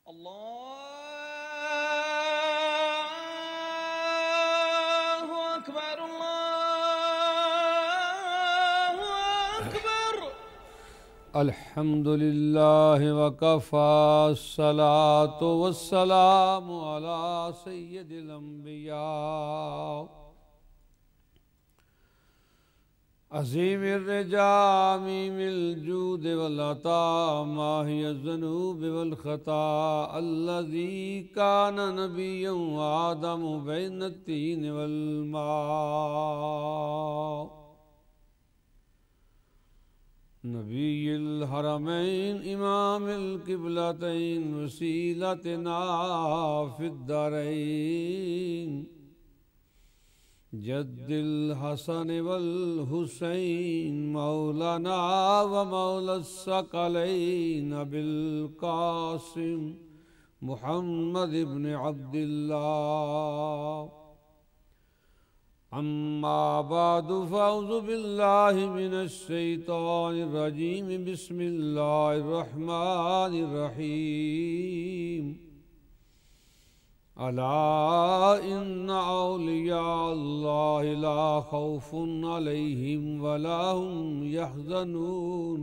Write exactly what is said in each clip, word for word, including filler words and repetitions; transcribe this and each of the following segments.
अल्लाहु अकबर अल्लाहु अकबर। अल्हम्दुलिल्लाहि वकफ़ा अस्सलातु वस्सलामु अला सय्यिदिल अंबिया अज़ीमिर रिजामिल जूद वल अता माहिय ज़ुनूब वल ख़ता अल्लज़ी कान नबिय्यन व आदमु बैन तीन वल मा। नबील हरमैन इमामिल क़िबलतैन वसीलतना फ़िद्दरैन जद्दिल हसन वल हुसैन मौलाना व मौलस्सक़लैन अबिल क़ासिम मुहम्मद इब्न अब्दिल्लाह। अम्मा बादु फ़अऊज़ु बिल्लाहि मिनश शैतानिर रजीम बिस्मिल्लाहिर रहमानिर रहीम। अला इन्ना औलिया अल्लाहि ला खौफुन अलैहिम वला हुम यहज़नून।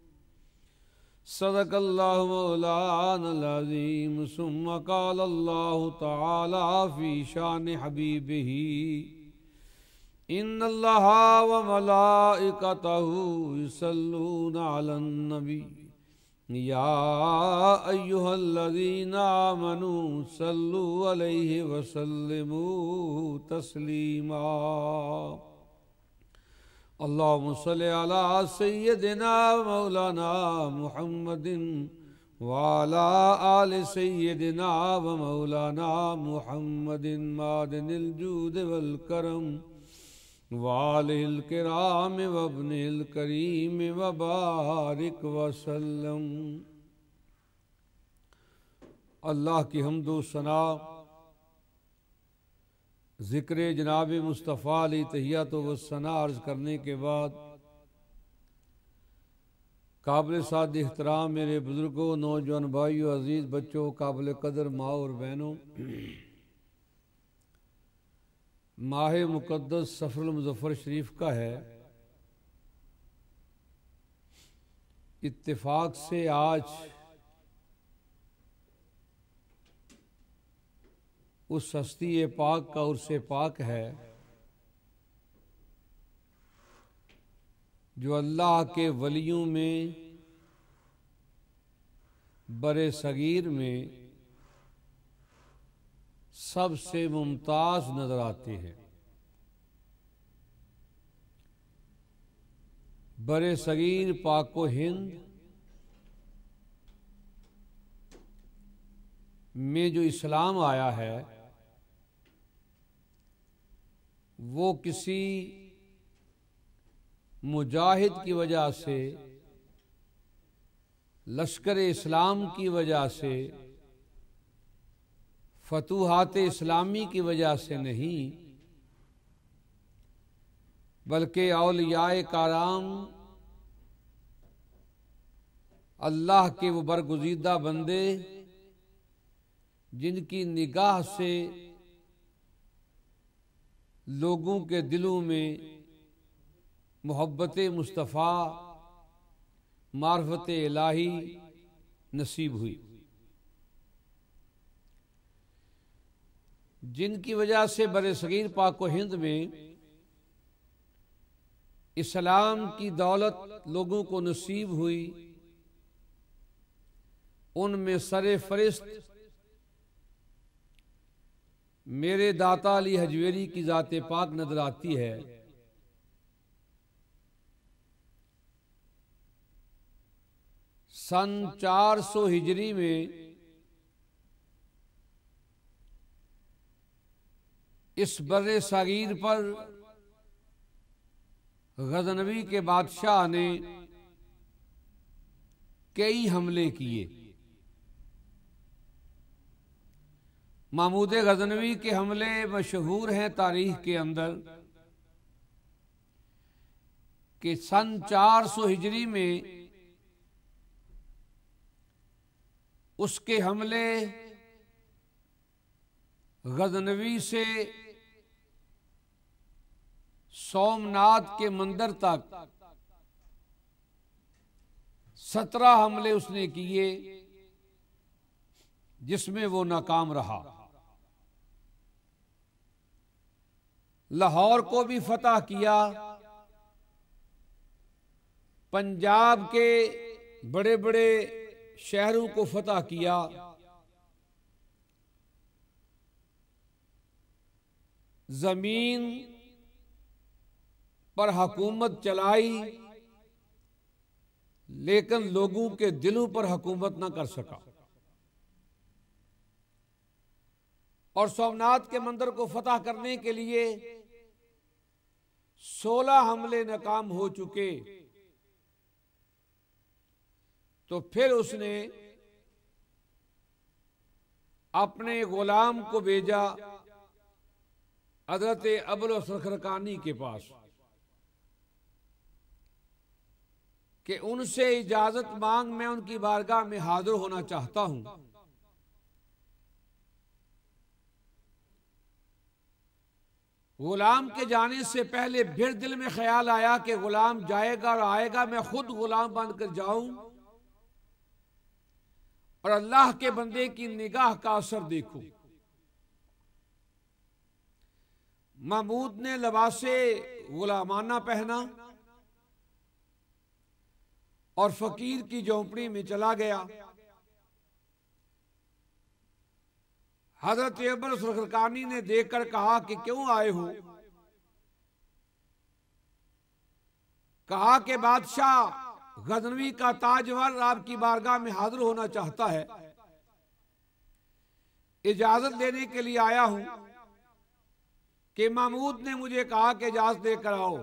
सदक़ल्लाहु मौलानल अज़ीम। सुम्मा क़ाला अल्लाहु तआला फ़ी शान हबीबिही इन्नल्लाहा व मलाइकतहु युसल्लूना अलन नबी या अय्युहल्लज़ीना आमनू सल्लु अलैहि व सल्लिमू तस्लीमा। अल्लाहुम्मा सल्लि अला सय्यिदिना मौलाना मुहम्मदिन व अला आलि सय्यिदिना व मौलाना मुहम्मदिन मादिनिल जूद वल करम वालिल किराम वब्निल करीम वबारिक वसल्लम। अल्लाह की हम्दो सना ज़िक्र जनाब मुस्तफ़ा अली तहियात व सना अर्ज़ करने के बाद काबिल साद इहतराम मेरे बुज़ुर्गों, नौजवान भाइयों, अज़ीज़ बच्चों, काबिल कदर माँ और बहनों, माह मुक़द्दस सफ़रुल मुज़फ़्फ़र शरीफ का है। इत्तेफाक से आज उस हस्ती पाक का उर्से पाक है जो अल्लाह के वलियों में बरे सगीर में सबसे मुमताज नजर आते हैं। बरे सगीर पाको हिंद में जो इस्लाम आया है वो किसी मुजाहिद की वजह से, लश्कर इस्लाम की वजह से, फतूहात इस्लामी की वजह से नहीं, बल्कि औलियाए कराम अल्लाह के वो बरगुज़ीदा बंदे जिनकी निगाह से लोगों के दिलों में मोहब्बत मुस्तफ़ा, मार्फत इलाही नसीब हुई, जिनकी वजह से बरे सगीर पाको हिंद में इस्लाम की दौलत लोगों को नसीब हुई। उनमें सरे फरिश्त मेरे दाता अली हजवेरी की ज़ाते पाक नजर आती है। सन चार सौ हिजरी में इस बर्रे सागीर पर गजनवी के बादशाह ने कई हमले किए। महमूद गजनवी के हमले मशहूर हैं तारीख के अंदर कि सन चार सौ हिजरी में उसके हमले गजनवी से सोमनाथ के मंदिर तक सत्रह हमले उसने किए, जिसमें वो नाकाम रहा। लाहौर को भी फतह किया, पंजाब के बड़े बड़े शहरों को फतह किया, जमीन पर हुकूमत चलाई, लेकिन लोगों के दिलों पर हुकूमत ना कर सका। और सोमनाथ के मंदिर को फतह करने के लिए सोलह हमले नाकाम हो चुके, तो फिर उसने अपने गुलाम को भेजा हजरत अबुल खरकानी के पास कि उनसे इजाजत मांग, मैं उनकी बारगाह में हाजिर होना चाहता हूं। गुलाम के जाने से पहले फिर दिल में ख्याल आया कि गुलाम जाएगा और आएगा, मैं खुद गुलाम बनकर जाऊं और अल्लाह के बंदे की निगाह का असर देखूं। महमूद ने लिबासे गुलामाना पहना और फकीर की झोंपड़ी में चला गया। हजरत अबुल खरकानी ने देखकर कहा कि क्यों आए हो? कहा कि बादशाह गजनवी का ताजवर आपकी बारगाह में हाजिर होना चाहता है, इजाजत लेने के लिए आया हूं कि महमूद ने मुझे कहा कि इजाजत देकर आओ।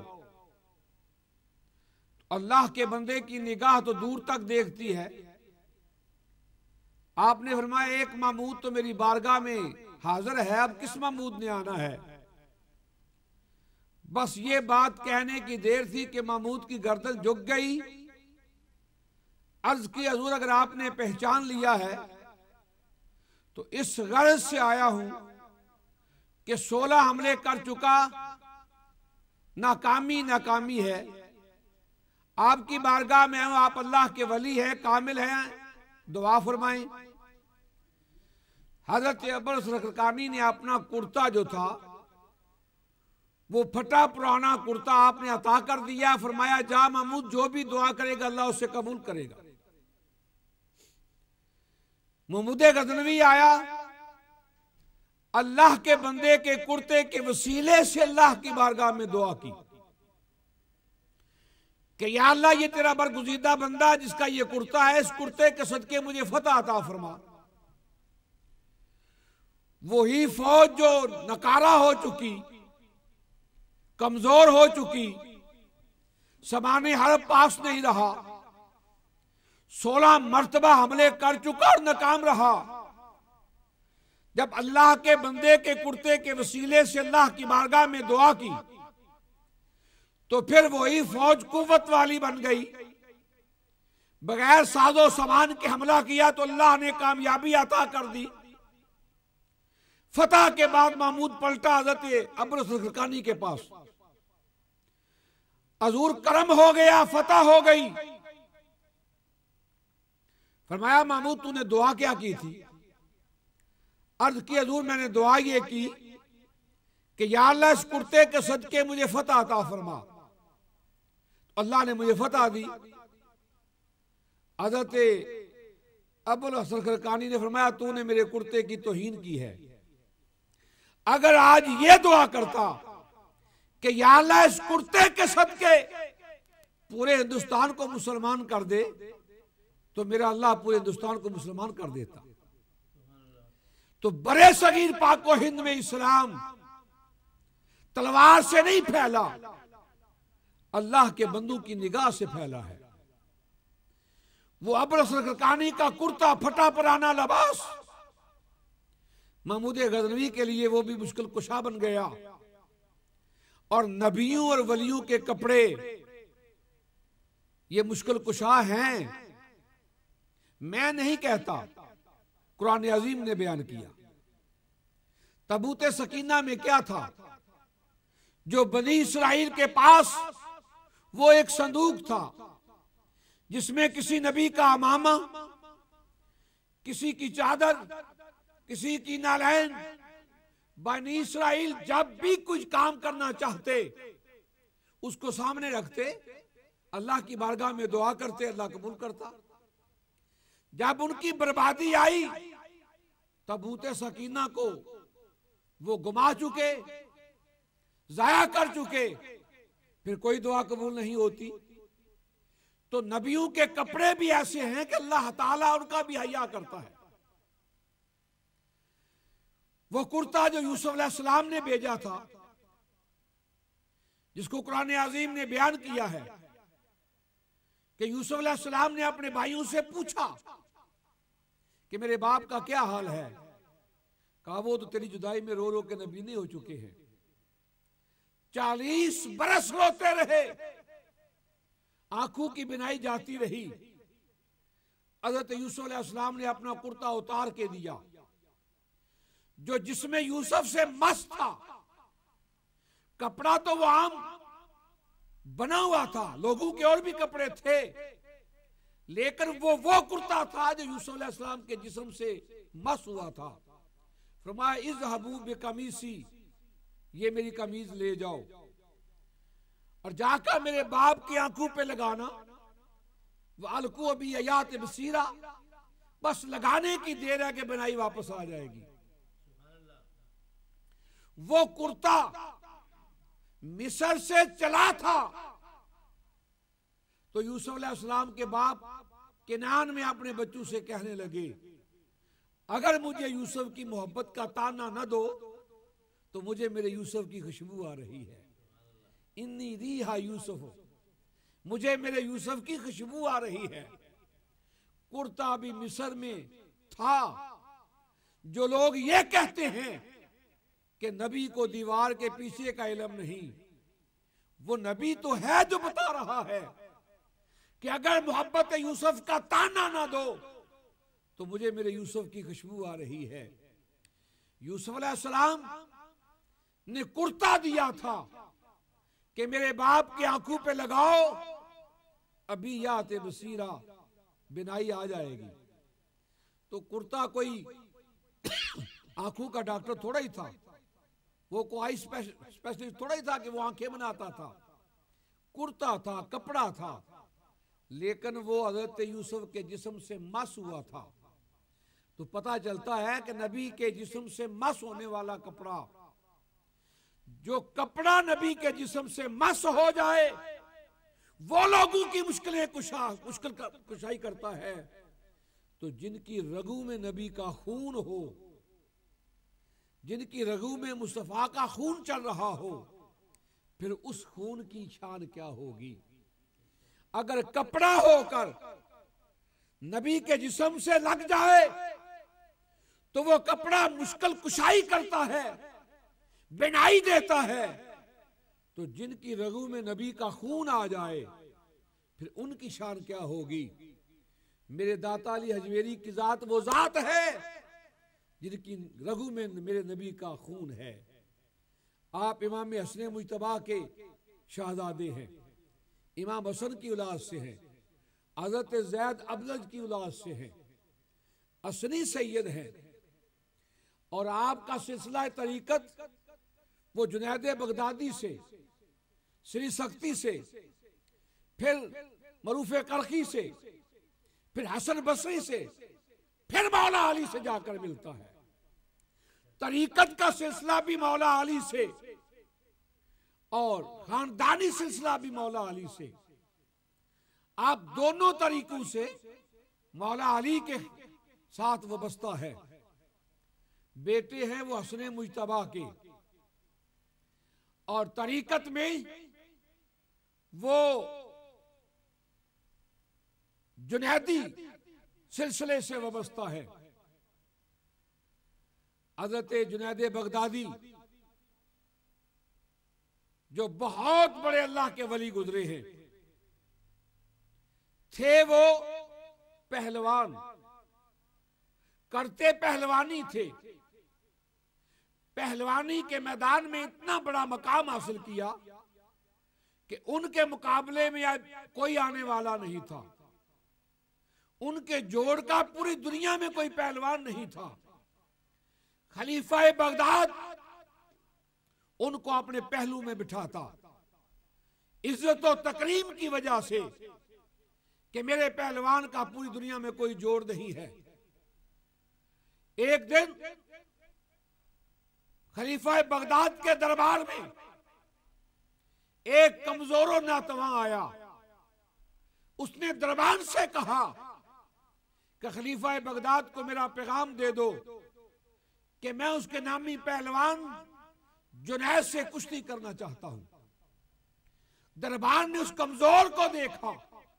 अल्लाह के बंदे की निगाह तो दूर तक देखती है। आपने फरमाया एक महमूद तो मेरी बारगाह में हाजिर है, अब किस महमूद ने आना है? बस ये बात कहने की देर थी कि महमूद की गर्दन झुक गई। अर्ज की हजूर अगर आपने पहचान लिया है तो इस गर्ज से आया हूं कि सोलह हमले कर चुका, नाकामी नाकामी है। आपकी बारगाह में हूं, आप अल्लाह के वली है, कामिल हैं, दुआ फरमाएं। हजरत अबुल खरकानी ने अपना कुर्ता जो था वो फटा पुराना कुर्ता आपने अता कर दिया। फरमाया जा महमूद, जो भी दुआ करेगा अल्लाह उसे कबूल करेगा। महमूद गजनवी आया, अल्लाह के बंदे के कुर्ते के वसीले से अल्लाह की बारगाह में दुआ की कि या अल्लाह ये तेरा बरगुज़ीदा बंदा जिसका ये कुर्ता है, इस कुर्ते के सदके मुझे फतह अता फरमा। वही फौज जो नकारा हो चुकी, कमजोर हो चुकी, समाने हरब पास नहीं रहा, सोलह मर्तबा हमले कर चुका और नाकाम रहा। जब अल्लाह के बंदे के कुर्ते के वसीले से अल्लाह की बारगाह में दुआ की तो फिर वही फौज कुव्वत वाली बन गई। बगैर साजो सामान के हमला किया तो अल्लाह ने कामयाबी अता कर दी। फतह के बाद महमूद पलटा हजरत अबुल खरकानी के पास, हजूर करम हो गया, फतह हो गई। फरमाया महमूद तूने दुआ क्या की थी? अर्ज की हजूर मैंने दुआ ये की कि या अल्लाह इस कुर्ते के सदके मुझे फतह अता फरमा। अल्लाह ने मुझे फतह दी। हजरत अबुल खरकानी ने फरमाया तूने मेरे कुर्ते की तौहीन की है। अगर आज ये दुआ करता कि या अल्लाह इस कुर्ते के सदके पूरे हिंदुस्तान को मुसलमान कर दे, तो मेरा अल्लाह पूरे हिंदुस्तान को मुसलमान कर देता। तो बड़े सगीर पाको हिंद में इस्लाम तलवार से नहीं फैला, अल्लाह के बंदू की निगाह से फैला है। वो अबुल खरकानी का कुर्ता फटा पुराना लिबास महमूद गजनवी के लिए वो भी मुश्किल कुशा बन गया। और नबियों और वलियों के कपड़े ये मुश्किल कुशा हैं। मैं नहीं कहता, कुरान अजीम ने बयान किया। तबूत सकीना में क्या था? जो बनी इसराइल के पास वो एक संदूक था जिसमें किसी नबी का अमामा, किसी की चादर, किसी की नालैन। बनी इसराइल जब भी कुछ काम करना चाहते उसको सामने रखते, अल्लाह की बारगाह में दुआ करते, अल्लाह कबूल करता। जब उनकी बर्बादी आई, तबूत सकीना को वो गुमा चुके, जाया कर चुके, फिर कोई दुआ कबूल नहीं होती। तो नबियों के कपड़े भी ऐसे हैं कि अल्लाह ताला उनका भी हया करता है। वो कुर्ता जो यूसुफ अलैहिस्सलाम ने भेजा था, जिसको कुरान अजीम ने बयान किया है कि यूसुफ अलैहिस्सलाम ने अपने भाइयों से पूछा कि मेरे बाप का क्या हाल है। कहा वो तो तेरी जुदाई में रो रो के नबी नहीं हो चुके हैं। चालीस बरस रोते रहे, आंखों की बिनाई जाती रही। हज़रत यूसुफ अलैहिस्सलाम ने अपना कुर्ता उतार के दिया जो जिसमें यूसुफ से मस्त था। कपड़ा तो वो आम बना हुआ था, लोगों के और भी कपड़े थे, लेकिन वो वो कुर्ता था जो यूसुफ अलैहिस्सलाम के जिस्म से मस्त हुआ था। फरमाया इज़हबू बिकमीसी, ये मेरी कमीज ले जाओ और जाकर मेरे बाप की आंखों पे लगाना। वालकू अभी अयात बसीरा, बस लगाने की देर है कि बनाई वापस आ जाएगी। वो कुर्ता मिस्र से चला था तो यूसुफ अलैहिस्सलाम के बाप किनान में अपने बच्चों से कहने लगे, अगर मुझे यूसुफ की मोहब्बत का ताना न दो तो मुझे मेरे यूसुफ की खुशबू आ रही है। इन्नी रीहा यूसुफ, मुझे मेरे यूसुफ की खुशबू आ रही है। कुर्ता भी मिस्र में था। जो लोग ये कहते हैं कि नबी को दीवार के पीछे का इल्म नहीं, वो नबी तो है जो बता रहा है कि अगर मोहब्बत यूसुफ का ताना ना दो तो मुझे मेरे यूसुफ की खुशबू आ रही है। यूसुफ अलैहिस्सलाम ने कुर्ता दिया था कि मेरे बाप की आंखों पे लगाओ, अभी याते बसीरा, बिनाई आ जाएगी। तो कुर्ता कोई आंखों का डॉक्टर थोड़ा ही था, वो कोई स्पेशलिस्ट थोड़ा ही था कि वो आंखें बनाता था। कुर्ता था, कपड़ा था, लेकिन वो हजरत यूसुफ के जिस्म से मस हुआ था। तो पता चलता है कि नबी के जिस्म से मस होने वाला कपड़ा, जो कपड़ा नबी के जिस्म से मस हो जाए वो लोगों की मुश्किलें कुशा मुश्किल कुशाई करता है। तो जिनकी रगू में नबी का खून हो, जिनकी रगू में मुस्तफा का खून चल रहा हो, फिर उस खून की शान क्या होगी। अगर कपड़ा होकर नबी के जिस्म से लग जाए तो वो कपड़ा मुश्किल कुशाई करता है, बिनाई देता है। तो जिनकी रगू में नबी का खून आ जाए फिर उनकी शान क्या होगी। मेरे दाता अली हजवेरी की जात वो जात है जिनकी रगू में मेरे नबी का खून है। आप इमाम हसन मुजतबा के शहजादे हैं, इमाम हसन की औलाद से हैं, हज़रत ज़ैद अबलज की औलाद से हैं, असनी सैयद हैं। और आपका सिलसिला तरीकत वो जुनैद बगदादी से, श्री सख्ती से, फिर मरूफ करखी से, फिर हसन बसरी से, फिर मौला अली से जाकर मिलता है। तरीकत का सिलसिला भी मौला अली से और खानदानी सिलसिला भी मौला अली से। आप दोनों तरीकों से मौला अली के साथ वाबस्ता है। बेटे हैं वो हसन मुजतबा के, और तरीकत में वो जुनैदी सिलसिले से वाबस्ता है। हज़रत जुनैद बगदादी जो बहुत बड़े अल्लाह के वली गुजरे हैं, थे वो पहलवान, करते पहलवानी थे, पहलवानी के मैदान में इतना बड़ा मकाम हासिल किया कि उनके मुकाबले में कोई आने वाला नहीं था। उनके जोड़ का पूरी दुनिया में कोई पहलवान नहीं था। खलीफा बगदाद उनको अपने पहलू में बिठाता, इज्जत और तकरीम की वजह से कि मेरे पहलवान का पूरी दुनिया में कोई जोड़ नहीं है। एक दिन खलीफा बगदाद के दरबार में एक कमजोरो नातवा आया। उसने दरबान से कहा कि खलीफा बगदाद को मेरा पैगाम दे दो कि मैं उसके नामी पहलवान जुनैद से कुश्ती करना चाहता हूं। दरबार ने उस कमजोर को देखा,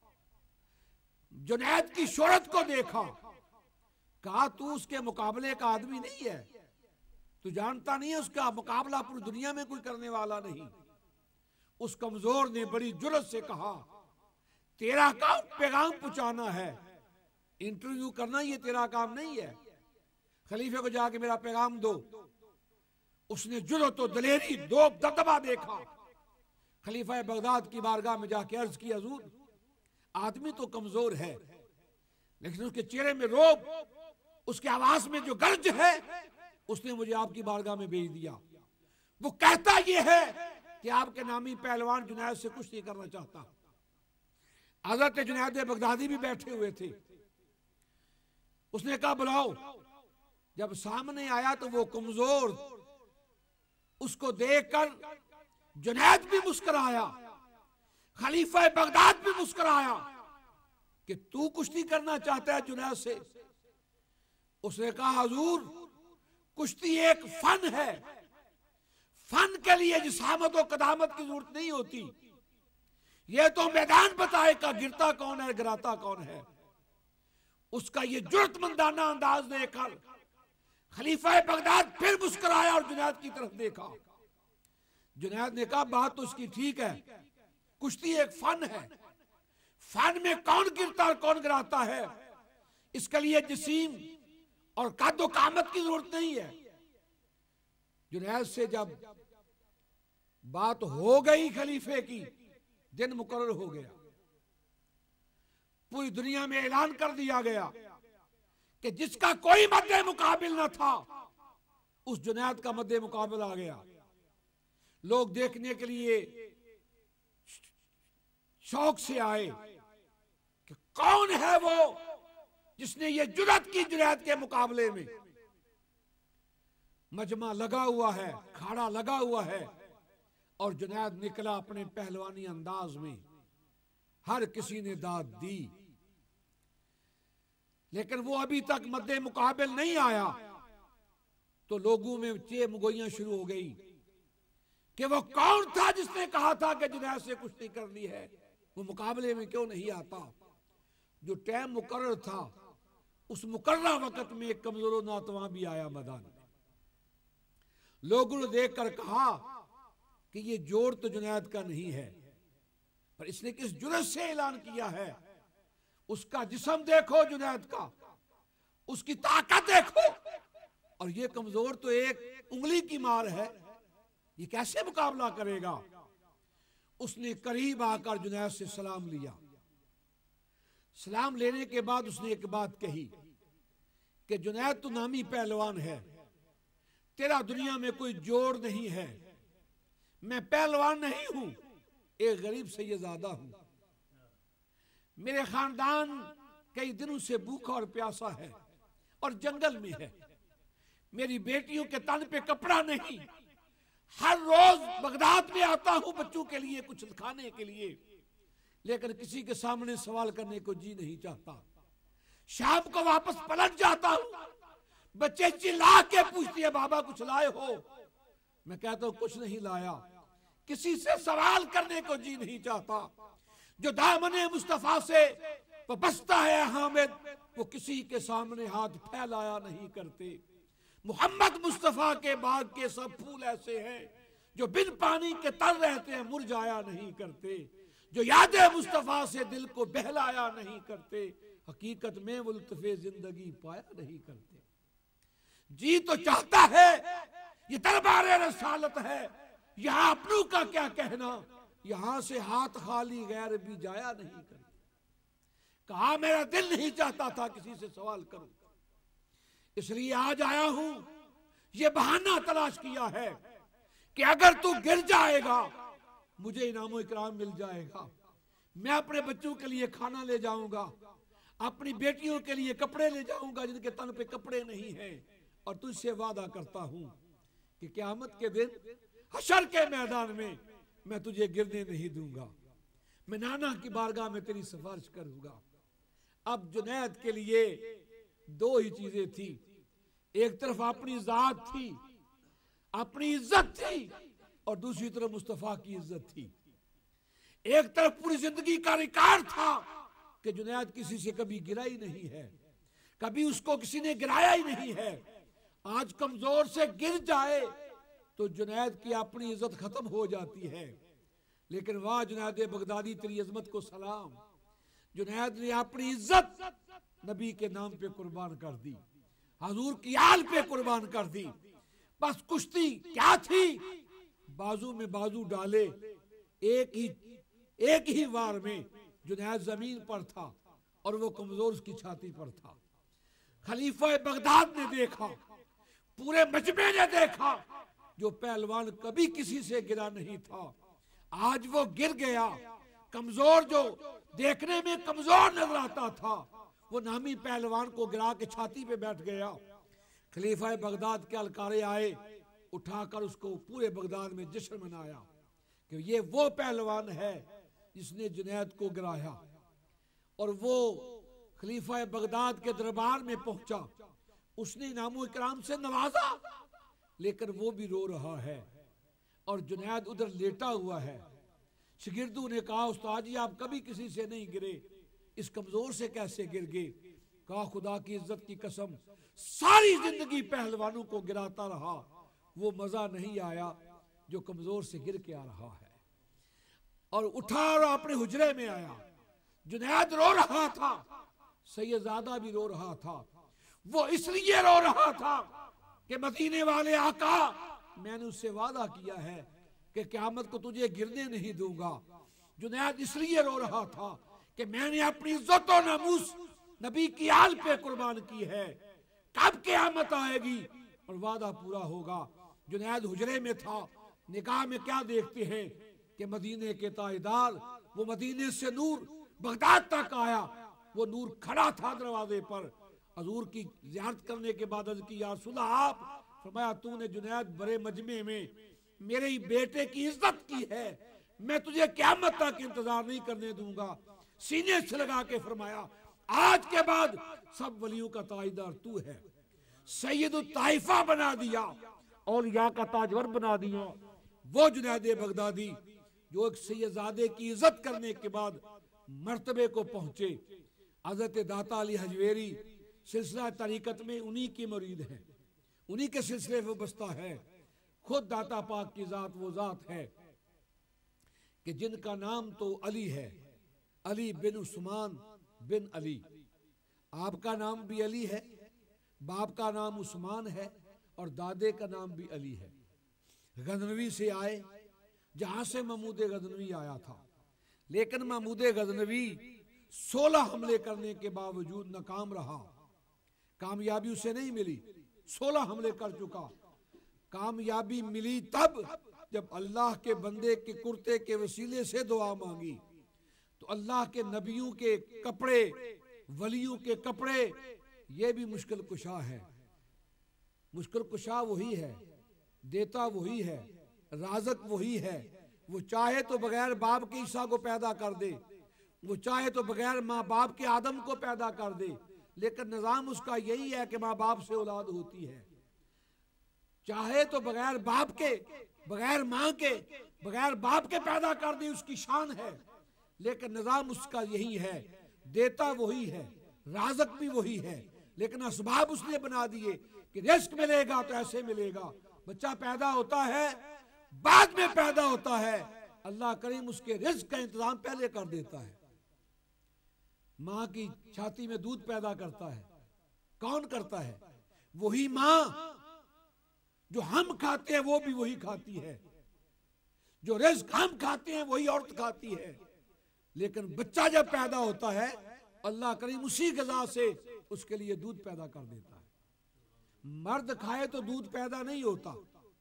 जुनैद की शोहरत को देखा, कहा तू उसके मुकाबले का आदमी नहीं है, तू जानता नहीं है उसका मुकाबला पूरी दुनिया में कोई करने वाला नहीं। उस कमजोर ने बड़ी जुर्रत से कहा तेरा काम पैगाम पहुंचाना है, इंटरव्यू करना ये तेरा काम नहीं है, खलीफे को जाके मेरा पैगाम दो। उसने जुर्रत और दलेरी दो दबदबा देखा, खलीफा बगदाद की बारगाह में जाके अर्ज की हुजूर आदमी तो कमजोर है लेकिन उसके चेहरे में रोब, उसके आवाज में जो गर्ज है, उसने मुझे आपकी बारगाह में भेज दिया। वो कहता ये है कि आपके नामी पहलवान जुनैद से कुश्ती करना चाहता। हजरत जुनैद बगदादी भी बैठे हुए थे। उसने कहा बुलाओ। जब सामने आया तो वो कमजोर उसको देखकर जुनैद भी मुस्कुराया, खलीफा बगदाद भी मुस्कुराया कि तू कुश्ती करना चाहता है जुनैद से। उसने कहा हुजूर कुश्ती एक फन है, फन के लिए जिसामत और कदामत की जरूरत नहीं होती। यह तो मैदान बताएगा गिरता कौन है गिराता कौन है। उसका ये जुर्रतमंदाना अंदाज देखकर खलीफा बगदाद फिर मुस्कुराया और जुनैद की तरफ देखा। जुनैद ने कहा बात तो उसकी ठीक है, कुश्ती एक फन है, फन में कौन गिरता और कौन गिराता है इसके लिए जिसीम और कद कामत की जरूरत नहीं है। जुनैद से जब बात हो गई खलीफे की, दिन मुकर्रर हो गया, पूरी दुनिया में ऐलान कर दिया गया कि जिसका कोई मद्दे मुकाबिल न था उस जुनैद का मद्दे मुकाबिल आ गया। लोग देखने के लिए शौक से आए कि कौन है वो जिसने ये जुर्रत की जुनैद के मुकाबले में। मजमा लगा हुआ है, खाड़ा लगा हुआ है और जुनैद निकला अपने पहलवानी अंदाज में। हर किसी ने दाद दी लेकिन वो अभी तक मद्दे मुकाबिल नहीं आया तो लोगों में चे मुगोइयां शुरू हो गई कि वो कौन था जिसने कहा था कि जुनैद से कुश्ती करनी है, वो मुकाबले में क्यों नहीं आता। जो टाइम मुकर्रर था उस मुकर्रर वक्त में एक कमजोर नातवा भी आया मैदान में। लोगों ने देखकर कहा कि ये जोड़ तो जुनैद का नहीं है, पर इसने किस जुर्रत से ऐलान किया है। उसका जिस्म देखो जुनैद का, उसकी ताकत देखो, और ये कमजोर तो एक उंगली की मार है, ये कैसे मुकाबला करेगा। उसने करीब आकर जुनैद से सलाम लिया। सलाम लेने के बाद उसने एक बात कही कि जुनैद तो नामी पहलवान है, तेरा दुनिया में कोई जोड़ नहीं है, मैं पहलवान नहीं हूं, एक गरीब सैयदजादा हूं। मेरे खानदान कई दिनों से भूखा और प्यासा है और जंगल में है। मेरी बेटियों के तन पे कपड़ा नहीं, हर रोज बगदाद में आता हूं बच्चों के लिए कुछ खाने के लिए, लेकिन किसी के सामने सवाल करने को जी नहीं चाहता। शाम को वापस पलट जाता हूं, बच्चे चिल्ला के पूछते हैं बाबा कुछ लाए हो, मैं कहता हूं कुछ नहीं लाया। किसी से सवाल करने को जी नहीं चाहता। जो दामने मुस्तफा से बसता है हामिद, वो किसी के सामने हाथ फैलाया नहीं करते। मोहम्मद मुस्तफा के बाग के सब फूल ऐसे हैं जो बिन पानी के तर रहते हैं, मुरझाया नहीं करते। जो यादें मुस्तफा से दिल को बहलाया नहीं करते, हकीकत में वो लुत्फ़े जिंदगी पाया नहीं करते। जी तो चाहता है, ये दरबार रसालत है, यहां अपनों का क्या कहना, यहां से हाथ खाली गैर भी जाया नहीं करी। कहा मेरा दिल नहीं चाहता था किसी से सवाल करूं, इसलिए आज आया हूं। ये बहाना तलाश किया है कि अगर तू गिर जाएगा मुझे इनाम इकराम मिल जाएगा, मैं अपने बच्चों के लिए खाना ले जाऊंगा, अपनी बेटियों के लिए कपड़े ले जाऊंगा जिनके तन पे कपड़े नहीं हैं, और तुझसे वादा करता हूं कि क़यामत के दिन हशर के मैदान में मैं तुझे गिरने नहीं दूंगा, मैं नाना की बारगाह में तेरी सिफारिश करूंगा। अब जुनैद के लिए दो ही चीजें थी, एक तरफ अपनी जात थी, अपनी इज्जत थी, और दूसरी तरफ मुस्तफा की इज्जत थी। एक तरफ पूरी जिंदगी का रिकॉर्ड था कि जुनैद किसी से कभी गिरा ही नहीं है, कभी उसको किसी ने गिराया ही नहीं है। आज कमजोर से गिर जाए तो जुनैद की अपनी इज्जत खत्म हो जाती है। लेकिन वाह जुनैद बगदादी तेरी इज्जत को सलाम, जुनैद ने अपनी इज्जत नबी के नाम पे कुर्बान कर दी, हजूर की आल पे कुर्बान कर दी। बस कुश्ती क्या थी, बाजू में बाजू डाले, एक ही एक ही वार में जुनैद जमीन पर था और वो कमजोर उसकी छाती पर था। खलीफा बगदाद ने देखा, पूरे मजमे ने देखा, जो पहलवान कभी किसी से गिरा नहीं था, आज वो गिर गया। कमजोर जो देखने में कमजोर नजर आता था, वो नामी पहलवान को गिरा के छाती पे बैठ गया। खलीफा बगदाद के अलकारे आए, उठाकर उसको पूरे बगदाद में जश्न मनाया कि ये वो पहलवान है जिसने जुनैद को गिराया। और वो खलीफा बगदाद के दरबार में पहुंचा, उसने इनामो इकराम से नवाजा, लेकिन वो भी रो रहा है और जुनैद उधर लेटा हुआ है। शिगिर्दों ने कहा उस्ताद जी आप कभी किसी से नहीं गिरे, इस कमजोर से कैसे गिर गए? कहा खुदा की इज्जत की कसम, सारी जिंदगी पहलवानों को गिराता रहा, वो मजा नहीं आया जो कमजोर से गिर के आ रहा है। और उठा और अपने हुजरे में आया। जुनैद रो रहा था, सैयदजादा भी रो रहा था। वो इसलिए रो रहा था कि मदीने वाले आका, मैंने उससे वादा किया है कि क़यामत को तुझे गिरने नहीं दूंगा। जुनैद इसलिए रो रहा था कि मैंने अपनी इज्जत और नामूस नबी की आल पे कुर्बान की है, कब क़यामत आएगी और वादा पूरा होगा। जुनैद हुजरे में था, निगाह में क्या देखते हैं कि मदीने के ताईदार, वो मदीने से नूर बगदाद तक आया, वो नूर खड़ा था दरवाजे पर। हजूर की ज़ियारत करने के बाद अर्ज़ की या रसूलल्लाह, आप फरमाया तूने जुनैद बड़े मजमे में मेरे ही बेटे की इज्जत की है, मैं तुझे क़यामत तक इंतजार नहीं करने दूंगा। सीने से लगा के फरमाया आज के बाद सब वलियों का ताजदार तू है। सैयदुत ताइफा बना दिया और या का ताजवर बना दिया वो जुनैद बगदादी, जो एक सैयदजादे की इज्जत करने के बाद मर्तबे को पहुंचे। हजरत दाता अली हजवेरी सिलसिला तरीकत में उन्हीं की मुरीद है, उन्हीं के सिलसिले में बसता है। खुद दाता पाक की जात वो जात है कि जिनका नाम तो अली है, अली बिन उस्मान बिन अली। आपका नाम भी अली है, बाप का नाम उस्मान है और दादे का नाम भी अली है। गजनवी से आए, जहां से महमूद गजनवी आया था, लेकिन महमूद गजनवी सोलह हमले करने के बावजूद नाकाम रहा, कामयाबी उसे नहीं मिली। सोलह हमले कर चुका, कामयाबी मिली तब जब अल्लाह के बंदे के कुर्ते के वसीले से दुआ मांगी तो अल्लाह के नबियों के कपड़े, वलियों के कपड़े, ये भी मुश्किल कुशा है। मुश्किल कुशा वही है, देता वही है, राज़क वही है। वो चाहे तो बगैर बाप के ईसा को पैदा कर दे, वो चाहे तो बगैर माँ बाप के आदम को पैदा कर दे, लेकिन निज़ाम उसका यही है कि माँ बाप से औलाद होती है। चाहे तो बगैर बाप के, बगैर माँ के, बगैर बाप के पैदा कर दे, उसकी शान है, लेकिन निज़ाम उसका यही है। देता वही है, राज़क भी वही है, लेकिन असबाब उसने बना दिए कि रिस्क मिलेगा तो ऐसे मिलेगा। बच्चा पैदा होता है, बाद में पैदा होता है, अल्लाह करीम उसके रिस्क का इंतजाम पहले कर देता है। माँ की छाती में दूध पैदा करता है, कौन करता है? वही मां जो हम खाते हैं वो भी वही खाती है, जो रिज़्क हम खाते हैं वही औरत खाती है। लेकिन बच्चा जब पैदा होता है अल्लाह करीम उसी ग़िज़ा से उसके लिए दूध पैदा कर देता है। मर्द खाए तो दूध पैदा नहीं होता,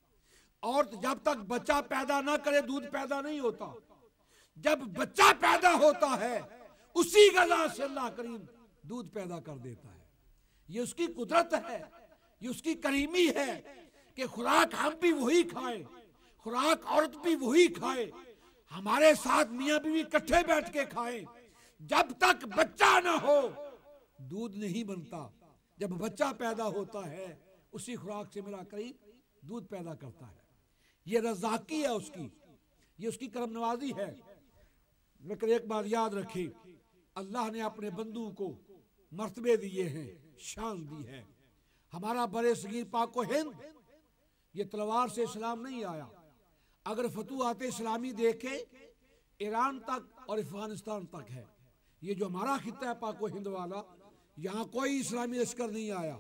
औरत जब तक बच्चा पैदा ना करे दूध पैदा नहीं होता। जब बच्चा पैदा होता है उसी ग़िज़ा से अल्लाह करीम दूध पैदा कर देता है। ये उसकी कुदरत है, ये उसकी करीमी है कि खुराक हम भी वही खाए, खुराक औरत भी वही खाए, हमारे साथ मियाँ बीवी इकट्ठे बैठ के खाएं। जब तक बच्चा ना हो दूध नहीं बनता। जब बच्चा पैदा होता है उसी खुराक से मेरा करीम दूध पैदा करता है। ये रज़ाकी है उसकी, ये उसकी करम नवाजी है। लेकिन एक बात याद रखें, अल्लाह ने अपने बंदू को मर्तबे दिए हैं, शान दी है। हमारा बड़े सगीर पाक को हिंद ये तलवार से इस्लाम नहीं आया। अगर फतूहात इस्लामी देखे ईरान तक और अफगानिस्तान तक है। ये जो हमारा खित्ता है पाक हिंद वाला, यहाँ कोई इस्लामी लश्कर नहीं आया।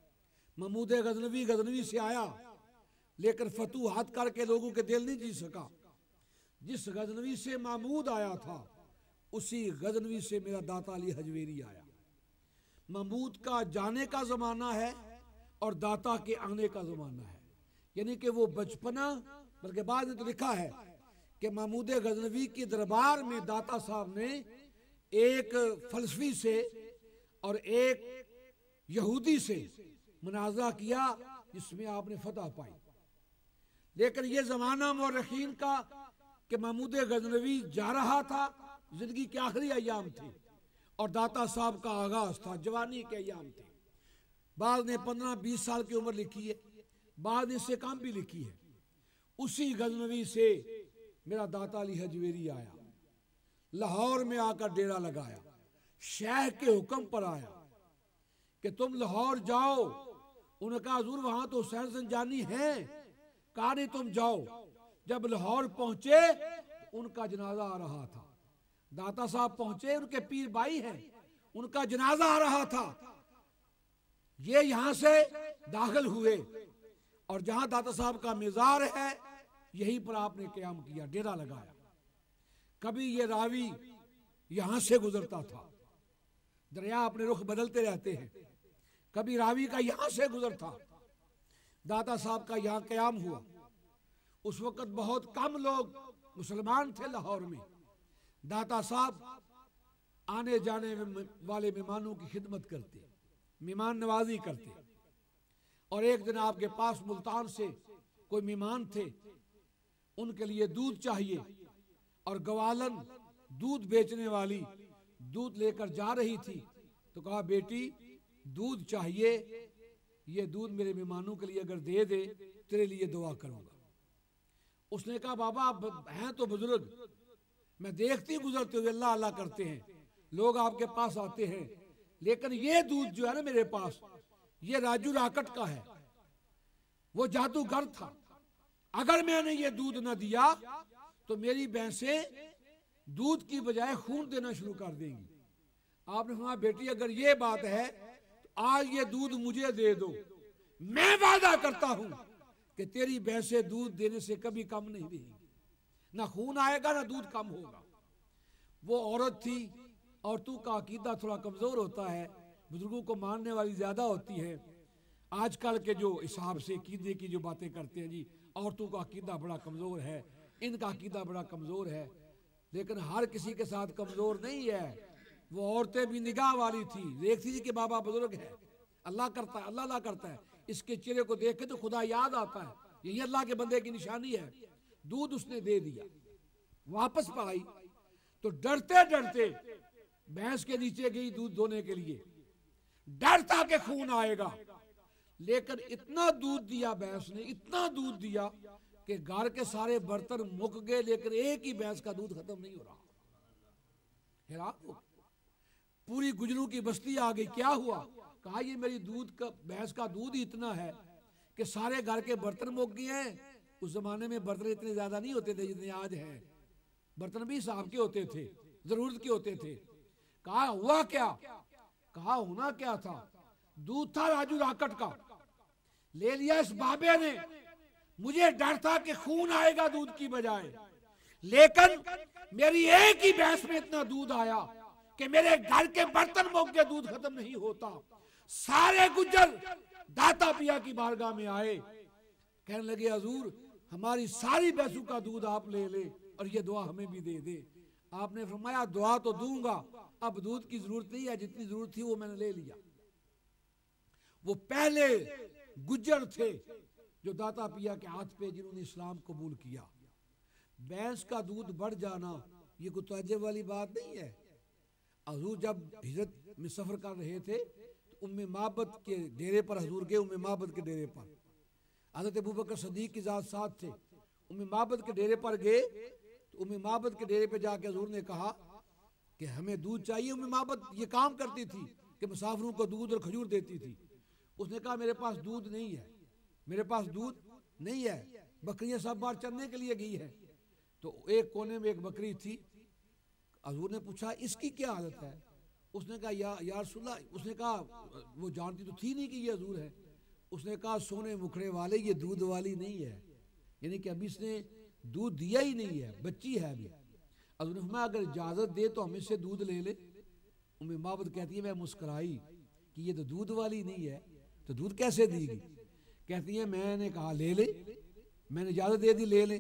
महमूद गजनवी गजनवी से आया लेकिन फतूहात करके लोगों के दिल नहीं जीत सका। जिस गजनवी से महमूद आया था उसी गजनवी से मेरा दाता अली हजवेरी आया। महमूद का जाने का ज़माना है और दाता के आने का ज़माना है, यानी कि वो बचपना, बल्कि बाद में तो लिखा है कि महमूद गजनवी के दरबार में दाता साहब ने एक फलसफी से और एक यहूदी से मुनाजरा किया जिसमें आपने फतह पाई। लेकिन ये ज़माना मौरखीन का कि महमूद गजनवी जा रहा था, जिंदगी के आखिरी अयाम थे और दाता साहब का आगाज था, जवानी के अयाम थे। बाद ने पंद्रह बीस साल की उम्र लिखी है, बाद ने इससे कम भी लिखी है। उसी गजनवी से मेरा दाता अली हजवेरी आया, लाहौर में आकर डेरा लगाया, शेख के हुक्म पर आया कि तुम लाहौर जाओ। उन्होंने कहा हुजूर वहां तो हुसैन संजानी है। कहा नहीं तुम जाओ। जब लाहौर पहुंचे तो उनका जनाजा आ रहा था। दाता साहब पहुंचे, उनके पीर भाई हैं, उनका जनाजा आ रहा था। ये यहां से दाखिल हुए और जहां दाता साहब का मज़ार है यहीं पर आपने क़याम किया, डेरा लगाया। कभी ये रावी यहां से गुजरता था, दरिया अपने रुख बदलते रहते हैं, कभी रावी का यहां से गुजरता। दाता साहब का यहाँ क़याम हुआ। उस वक़्त बहुत कम लोग मुसलमान थे लाहौर में। दाता साहब आने जाने वाले मेहमानों की खिदमत करते, मेहमान नवाजी करते। और एक दिन आपके पास मुल्तान से कोई मेहमान थे, उनके लिए दूध चाहिए और गवालन दूध बेचने वाली दूध लेकर जा रही थी। तो कहा बेटी दूध चाहिए, ये दूध मेरे मेहमानों के लिए अगर दे दे तेरे लिए दुआ करूंगा। उसने कहा बाबा हैं तो बुजुर्ग, मैं देखती गुजरते हुए अल्लाह अल्लाह करते हैं, लोग आपके पास आते हैं, लेकिन ये दूध जो है ना मेरे पास, ये राजू राकट का है, वो जादूगर था। अगर मैंने ये दूध न दिया तो मेरी भैंसें दूध की बजाय खून देना शुरू कर देंगी। आपने कहा बेटी अगर ये बात है तो आज ये दूध मुझे दे दो, मैं वादा करता हूं कि तेरी भैंसें दूध देने से कभी कम नहीं रहेगी, ना खून आएगा ना दूध कम होगा। वो औरत थी, औरतों का अकीदा थोड़ा कमजोर होता है, बुजुर्गों को मानने वाली ज्यादा होती है। आजकल के जो हिसाब से अकीदे की जो बातें करते हैं जी, औरतों का अकीदा बड़ा कमजोर है, इनका अकीदा बड़ा कमजोर है, लेकिन हर किसी के साथ कमजोर नहीं है। वो औरतें भी निगाह वाली थी, देखती थी कि बाबा बुजुर्ग है, अल्लाह करता है, अल्लाह अल्लाह करता है, इसके चेहरे को देख के तो खुदा याद आता है, यही अल्लाह के बंदे की निशानी है। दूध उसने दे दिया, वापस पाई तो डरते डरते भैंस के नीचे गई दूध धोने के लिए, डर था कि खून आएगा। लेकिन इतना दूध दिया भैंस ने, इतना दूध दिया कि घर के सारे बर्तन मुक गए, लेकिन एक ही भैंस का दूध खत्म नहीं हो रहा। हैरान हो, पूरी गुजरों की बस्ती आ गई। क्या हुआ? कहा ये मेरी दूध का भैंस का दूध ही इतना है कि सारे घर के बर्तन मुक गए हैं। उस जमाने में बर्तन इतने ज्यादा नहीं होते थे जितने आज हैं, बर्तन भी हिसाब के होते थे, जरूरत के होते थे। कहा हुआ क्या? कहा होना क्या था, दूध था राजू राकट का, ले लिया इस बाबे ने। मुझे डर था कि खून आएगा दूध की बजाय, लेकिन मेरी एक ही भैंस में इतना दूध आया कि मेरे घर के बर्तन मुक के दूध खत्म नहीं होता। सारे गुज्जर दाता पिया की बारगाह में आए, कहने लगे हुजूर हमारी सारी भैंसों का दूध आप ले ले और ये दुआ हमें भी दे दे। आपने फरमाया दुआ तो दूंगा, अब दूध की जरूरत नहीं है, जितनी जरूरत थी वो मैंने ले लिया। वो पहले गुज्जर थे जो दाता पिया के हाथ पे जिन्होंने इस्लाम कबूल किया। भैंस का दूध बढ़ जाना ये कोई ताज्जुब वाली बात नहीं है। हजूर जब हिजरत में सफर कर रहे थे तो उम्मे माबद के डेरे पर हजूर गए। उम्मे माबद के डेरे पर हजरत अबू बकर सदीक की जात साथ थे। उम्मे माबद के डेरे पर गए तो उम्मे माबद के डेरे पे जाके हजूर ने कहा कि हमें दूध चाहिए। उम्मे माबद ये काम करती थी कि मुसाफिरों को दूध और खजूर देती थी। उसने कहा मेरे पास दूध नहीं है, मेरे पास दूध नहीं है, बकरियां सब बार चरने के लिए गई है। तो एक कोने में एक बकरी थी। हजूर ने पूछा इसकी क्या हालत है? उसने कहा या या रसूलल्लाह, उसने कहा वो जानती तो थी नहीं कि ये हजूर है। उसने कहा सोने मुखड़े वाले ये दूध वाली नहीं है, यानी कि अभी इसने दूध दिया ही नहीं है, बच्ची है अभी। हजूर ने फरमाया अगर इजाजत दे तो हम इससे दूध ले ले। उम्मे माबद कहती है मैं मुस्कुराई कि ये तो दूध वाली नहीं है, तो दूध कैसे देगी? कहती है मैंने कहा ले ले, मैंने इजाजत दे दी ले ले।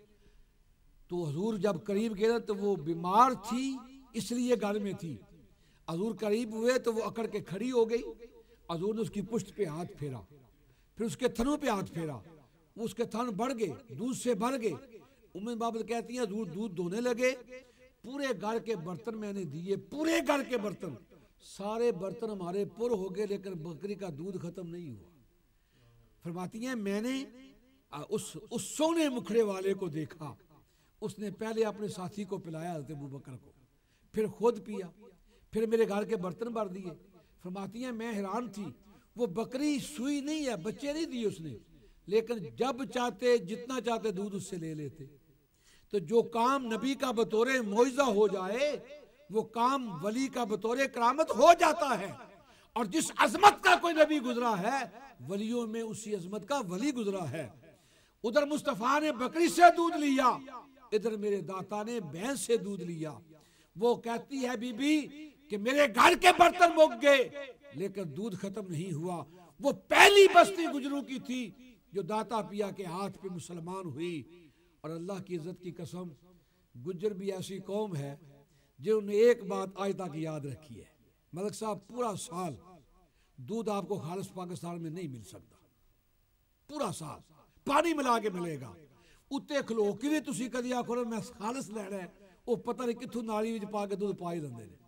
तो हजूर जब करीब गए तो वो बीमार थी इसलिए घर में थी। हजूर करीब हुए तो वो अकड़ के खड़ी हो गई। हजूर ने उसकी पुष्ट पे हाथ फेरा, फिर उसके थनों पे हाथ फेरा, वो उसके थन बढ़ गए, दूध से भर गए। उम्मे बाबत कहती है दूध दूध धोने लगे, पूरे घर के बर्तन मैंने दिए, पूरे घर के बर्तन, सारे बर्तन हमारे पुर हो गए, लेकिन बकरी का दूध खत्म नहीं हुआ। फरमाती हैं मैंने उस उस सोने मुखड़े वाले को देखा, उसने पहले अपने साथी को पिलाया हज़रत अबू बकर को, फिर खुद पिया, फिर मेरे घर के बर्तन भर दिए। फरमाती हैं मैं हैरान थी, वो बकरी सुई नहीं है, बच्चे नहीं दिए उसने, लेकिन जब चाहते जितना चाहते दूध उससे ले लेते। तो जो काम नबी का बतौरे मौइज़ा हो जाए वो काम वली का बतौरे करामत हो जाता है। और जिस अजमत का कोई नबी गुजरा है वलियों में उसी अजमत का वली गुजरा है। उधर मुस्तफा ने बकरी से दूध लिया, इधर मेरे दाता ने भैंस से दूध लिया। वो कहती है बीबी कि मेरे घर के बर्तन मुक गए लेकिन दूध खत्म नहीं हुआ। वो पहली बस्ती गुजरों की थी जो दाता पिया के हाथ पे मुसलमान हुई। और अल्लाह की इज्जत की कसम, गुज्जर भी ऐसी कौम है जिन्होंने एक बात आज तक याद रखी है, मलिक साहब पूरा साल दूध आपको खालिस पाकिस्तान में नहीं मिल सकता, पूरा साल पानी मिला के मिलेगा। उत्ते खलो के भी तुसी कदी आखो मैं खालिस लैना है, वो पता नहीं कितों नाली विच पा के दूध पा ही लेंदे ने।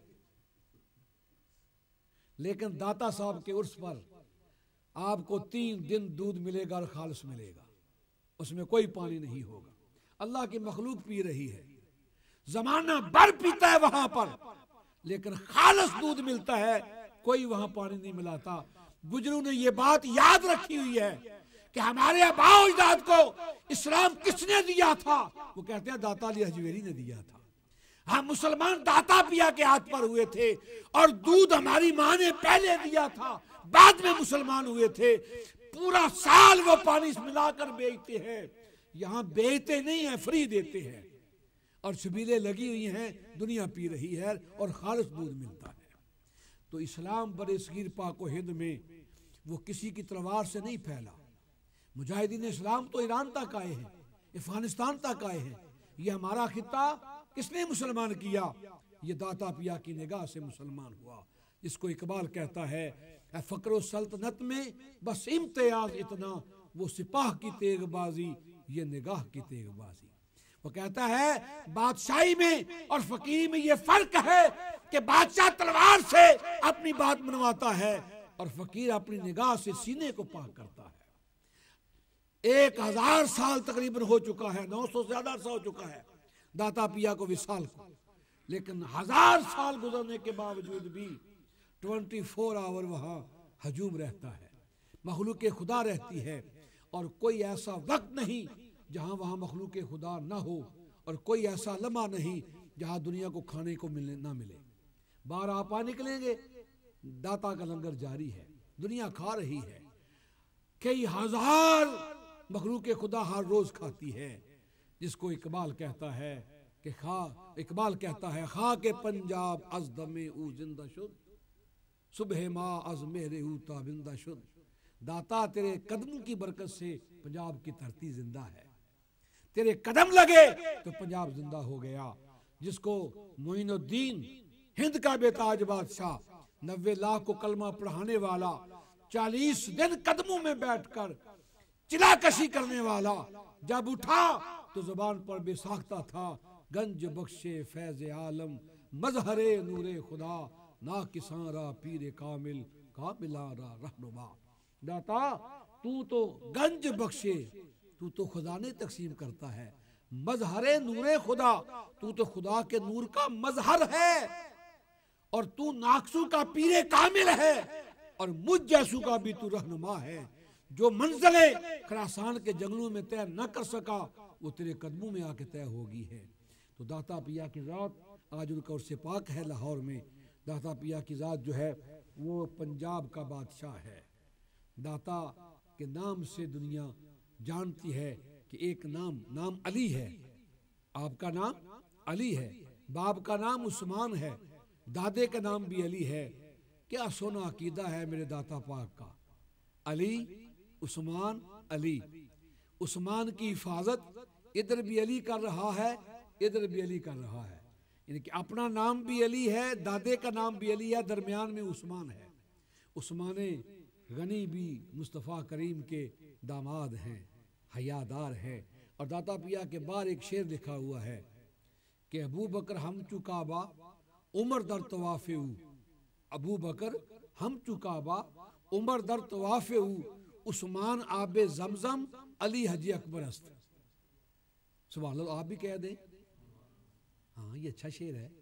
लेकिन दाता साहब के उर्स पर आपको तीन दिन दूध मिलेगा और खालिस मिलेगा, उसमें कोई पानी नहीं होगा। अल्लाह की मखलूक पी रही है, जमाना भर पीता है वहां पर, लेकिन खालिस दूध मिलता है, कोई वहां पानी नहीं मिलाता। गुजरों ने ये बात याद रखी हुई है कि हमारे आबाओ अजदाद को इस्लाम किसने दिया था? वो कहते हैं दाता अली हजवेरी ने दिया था। हम मुसलमान दाता पिया के हाथ पर हुए थे और दूध हमारी माँ ने पहले दिया था, बाद में मुसलमान हुए थे। पूरा साल वो पानी मिलाकर बेचते हैं, यहाँ बेचते नहीं है, फ्री देते हैं। और शबीलें लगी हुई हैं, दुनिया पी रही है और खालिस दूध मिलता है। तो इस्लाम बड़े सगीर पाक व हिंद में वो किसी की तलवार से नहीं फैला। मुजाहिदीन इस्लाम तो ईरान तक आए हैं, अफगानिस्तान तक आए हैं। ये हमारा खिता किसने मुसलमान किया? ये दाता पिया की निगाह से मुसलमान हुआ। जिसको इकबाल कहता है फक्र सल्तनत में बस इम्तियाज इतना, वो सिपाह की तेगबाजी ये निगाह की तेगबाजी। वो कहता है बादशाही में और फकीरी में ये फर्क है कि बादशाह तलवार से अपनी बात मनवाता है और फकीर अपनी निगाह से सीने को पाक करता है। एक हजार साल तकरीबन हो चुका है, नौ सौ से ज्यादा अरसा हो चुका है दाता पिया को विसाल को, लेकिन हजार साल गुजरने के बावजूद भी ट्वेंटी फोर आवर वहां हजूम रहता है, मखलूक खुदा रहती है। और कोई ऐसा वक्त नहीं जहां वहां मखलूक खुदा ना हो, और कोई ऐसा लम्हा नहीं जहां दुनिया को खाने को मिलने ना मिले। बाहर आपा निकलेंगे, दाता का लंगर जारी है, दुनिया खा रही है। कई हजार मखलूक खुदा हर रोज खाती है, जिसको इकबाल कहता है कि खा इकबाल कहता है खा के पंजाब अज दमे ऊ जिंदा शुद, सुबह माँ अज मेरे ऊ ताबिंदा शुद। दाता तेरे कदमों की बरकत से पंजाब की धरती जिंदा है, तेरे कदम लगे तो पंजाब जिंदा हो गया। जिसको मोइनुद्दीन हिंद का बेताज बादशाह, नब्बे लाख को कलमा पढ़ाने वाला, चालीस दिन कदमों में बैठकर चिलाकशी करने वाला, जब उठा तो जुबान पर बेसाख्ता था, गंज बख्शे फैज आलम मजहरे नूरे खुदा, ना किसारा पीरे कामिल कामिलारा रहनुमा। दाता तू तो गंज बख्शे, तू तो खुदा ने तकसीम करता है, मजहरे नूरे खुदा, तू तो खुदा के नूर का मजहर है, और तू नाकसू का पीरे कामिल है, और मुझ जैसू का भी तू रहनुमा है। जो मंजिले खरासान के जंगलों में तय न कर सका वो तेरे कदमों में आके तय होगी है। तो दाता पिया की ज़ात आज उनका उर्से पाक है लाहौर में। दाता पिया की ज़ात जो है वो पंजाब का बादशाह है। दाता के नाम से दुनिया जानती है कि एक नाम नाम अली है, आपका नाम अली है, बाप का नाम उस्मान है, दादे का नाम भी अली है। क्या सोना अकीदा है मेरे दाता पाक का। अली उस्मान अली, उस्मान की हिफाजत इधर भी अली कर रहा है, इधर भी अली कर रहा है, यानी कि अपना नाम भी अली है, दादे का नाम भी अली है, दरमियान में उस्मान है। उस्मान गनी भी मुस्तफ़ा करीम के दामाद हैं, हयादार हैं। और दाता पिया के बाहर एक शेर लिखा हुआ है कि अबू बकर हम चुकाबा उमर दर तवाफ़े, अबू बकर हम चुकाबा उमर दर तवाफ़े, उस्मान आबे जमजम अली हजी अकबर अस्त। सुभान अल्लाह, आप भी कह दें। हाँ, ये अच्छा शेर है।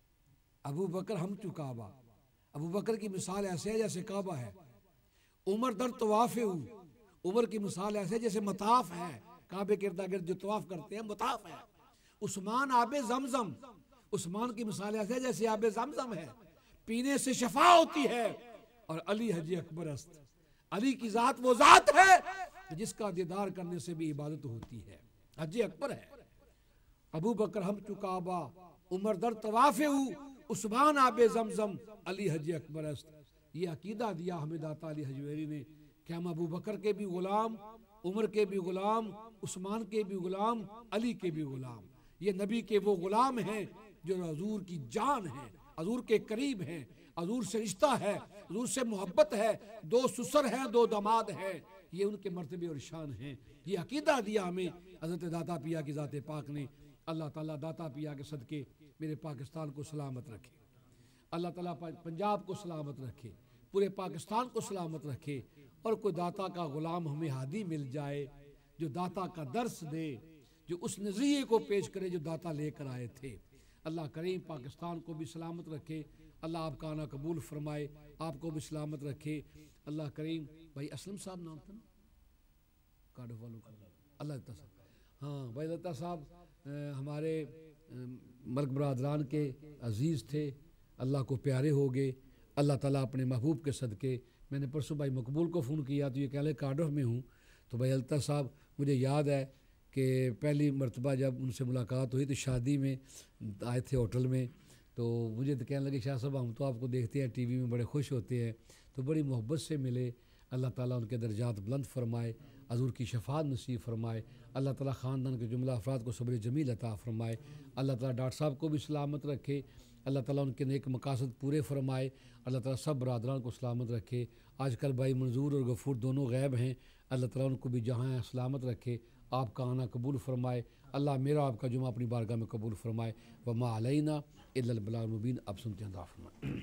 अबू बकर हम चुकाबा, अबू बकर की मिसाल ऐसे है जैसे काबा है। उमर दर तवाफ़े, उमर की मिसाल ऐसे जैसे मताफ है, काबे के इर्द गिर्द जो तवाफ करते हैं मताफ है। उस्मान आबे जमजम, उस्मान की मिसाल ऐसे जैसे आबे जमजम है, पीने से शफा होती है। और अली हजी अकबर अस्त, अली की जात वो जात है जिसका दीदार करने से भी इबादत होती है, हजी अकबर है। अबू बकर हम चुकाबा उमर दर तवाफ़े, उस्मान आबे जमजम अली हजी अकबर अस्त। ये अकीदा दिया हमें दाता अली हजवेरी ने कि हम अबू बकर के भी गुलाम, उमर के भी गुलाम, उस्मान के भी गुलाम, अली के भी गुलाम। ये नबी के वो गुलाम हैं जो हजूर की जान है, हजूर के करीब हैं, हजूर से रिश्ता है, हजूर से मोहब्बत है, दो ससुर हैं, दो दामाद हैं। ये उनके मर्तबे और शान हैं। ये अकीदा दिया हमें हज़रत दाता पिया की ज़ात पाक ने। अल्लाह ताला दाता पिया के सदके मेरे पाकिस्तान को सलामत रखे, अल्लाह ताला पंजाब को सलामत रखे, पूरे पाकिस्तान को सलामत रखे। और कोई दाता का गुलाम हमें हादी मिल जाए जो दाता का दर्स दे, जो उस नज़रिए को पेश करे जो दाता लेकर आए थे। अल्लाह करीम पाकिस्तान को भी सलामत रखे, अल्लाह आपका आना कबूल फरमाए, आपको भी सलामत रखे। अल्लाह करीम भाई असलम साहब नाम था ना कार्डो वालों का, अल्लाह लता साहब, हाँ भाई लता साहब हमारे मर्ग बरादरान के अजीज़ थे, अल्लाह को प्यारे हो गए। अल्लाह ताला अपने महबूब के सदके, मैंने परसों भाई मकबूल को फ़ोन किया तो ये कह रहे कार्डिफ में हूँ। तो भाई लता साहब मुझे याद है कि पहली मरतबा जब उनसे मुलाकात हुई तो शादी में आए थे होटल में, तो मुझे तो कहने लगे शाह साहब हम तो आपको देखते हैं टीवी में, बड़े खुश होते हैं। तो बड़ी मोहब्बत से मिले। अल्लाह ताला उनके दर्जात बुलंद फरमाए, हजूर की शफात नसीब फरमाए। अल्लाह ताला ख़ानदान के जुमला अफराद को सब्र जमील अता फरमाए। अल्लाह ताला डॉक्टर साहब को भी सलामत रखे, अल्लाह ताला उनके नेक मकासद पूरे फरमाए। अल्लाह ताला सब बरादरान को सलामत रखे। आजकल भाई मंजूर और गफूर दोनों गैब हैं, अल्लाह ताला उनको भी जहाँ सलामत रखे, आपका आना कबूल फरमाए। अल्लाह मेरा आपका जुमा अपनी बारगाह में कबूल फरमाए। वमा अलैना इल्लल बलागुल मुबीन। अब सुनते हैं दुआ फरमाए।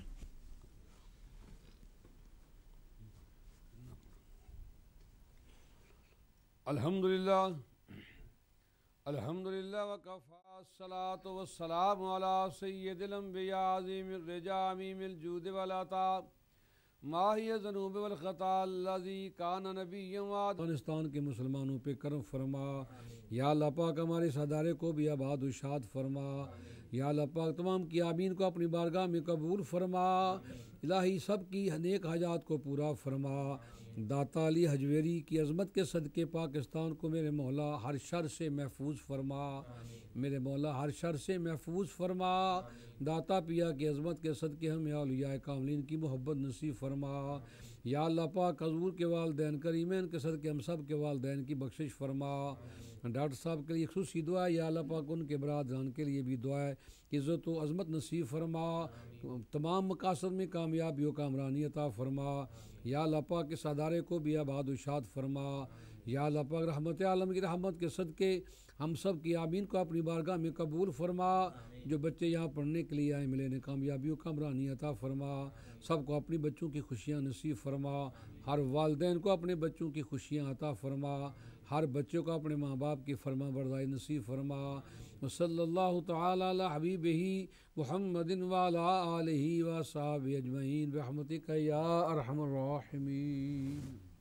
अल्हम्दुलिल्लाह अल्हम्दुलिल्लाह वकफ़ा अस्सलातु वस्सलामु अला सय्यिदिल अंबिया अज़ीमिर रिजा अमीमिल जूद वल अता माहिय ज़ुनूब वल ख़ता अल्लज़ी काना नबिय्यन व अफ़गानिस्तान के मुसलमानों पे करम फरमा। या अल्लाह पाक हमारे सदारे को भी आबाद उशाद फरमा। या अल्लाह पाक तमाम की आमीन को अपनी बारगाह में कबूल फरमा। इलाही सब की नेक हाजात को पूरा फरमा। दाता अली हजवेरी की अज़मत के सदक़े पाकिस्तान को मेरे मौला हर शर से महफूज फरमा। मेरे मौला हर शर से महफूज फरमा। दाता पिया की अज़मत के सदक़े हमें औलिया कामलीन की मोहब्बत नसीब फरमा। या अल्लाह पाक हज़ूर के वालदैन करीमैन के सदक़े हम सब के वालदैन की बख्शिश फरमा। डॉक्टर साहब के लिए खुशी दुआ है, या अल्लाह पाक उनके बरादरान के लिए भी दुआ है कि इज़्ज़त व अज़मत नसीब फरमा। तमाम मकासद में कामयाबी व कामरानी अता फरमा। या अल्लाह पाक के सदारे को भी आबाद व शाद फरमा। या अल्लाह पाक रहमत आलम की रहमत के सदक़े हम सब की आमीन को अपनी बारगाह में कबूल फरमा। जो बच्चे यहाँ पढ़ने के लिए आए मिले ने कामयाबी व कामरानी अता फरमा। सबको अपनी बच्चों की खुशियाँ नसीब फरमा। हर वालदैन को अपने बच्चों की खुशियाँ अता फरमा। हर बच्चों को अपने माँ बाप की फरमा बरदाई नसीब फरमा। सल्लल्लाहु तआला अला हबीबिही मुहम्मदिन व अला आलिही व असहाबिही अजमईन बिरहमतिका या अरहमर राहिमीन।